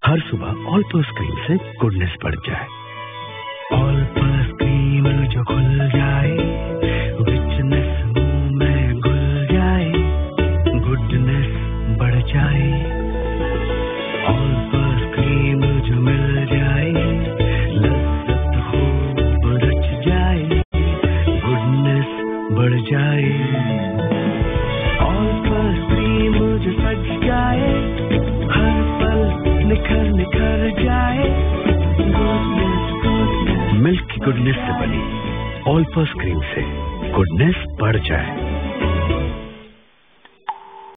हर सुबह Olper's cream से goodness बढ़ जाए। ऑल पर्स क्रीम जो खुल जाए, रिचनेस मुंह में घुल जाए, गुडनेस बढ़ जाए। ऑल पर्स क्रीम जो मिल जाए, लज्जत खूब रच जाए, गुडनेस बढ़ जाए। ऑल पर्स क्रीम जो सज जाए, हर पल निखर निखर जाए, मिल्क की गुडनेस से बनी ऑल पर्स क्रीम से गुडनेस बढ़ जाए।